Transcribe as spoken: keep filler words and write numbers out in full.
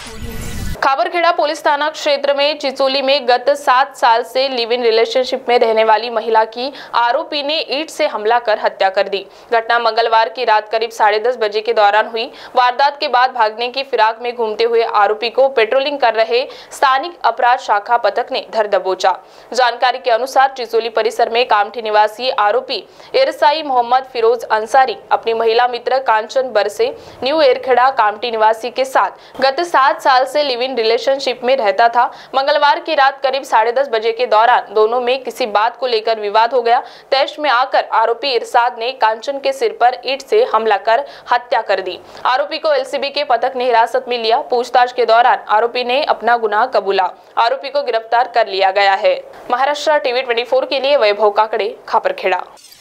खाबरखेड़ा police थाना क्षेत्र में चिचोली में गत सात साल से लिव इन रिलेशनशिप में रहने वाली महिला की आरोपी ने ईंट से हमला कर हत्या कर दी। घटना मंगलवार की रात करीब साढ़े दस बजे के दौरान हुई। वारदात के बाद भागने की फिराक में घूमते हुए आरोपी को पेट्रोलिंग कर रहे स्थानिक अपराध शाखा पथक ने धर दबोचा। जानकारी के अनुसार चिचोली परिसर में कामठी निवासी आरोपी एरसाई मोहम्मद फिरोज अंसारी अपनी महिला मित्र कांचन बरसे न्यू एरखेड़ा कामठी निवासी के साथ गत सात साल से लिव इन रिलेशनशिप में रहता था। मंगलवार की रात करीब साढ़े दस बजे के दौरान दोनों में किसी बात को लेकर विवाद हो गया। तैश में आकर आरोपी इरशाद ने कांचन के सिर पर ईंट से हमला कर हत्या कर दी। आरोपी को एलसीबी के पथक ने हिरासत में लिया। पूछताछ के दौरान आरोपी ने अपना गुनाह कबूला। आरोपी को गिरफ्तार कर लिया गया है। महाराष्ट्र टीवी चौबीस के लिए वैभव काकड़े, खापरखेड़ा।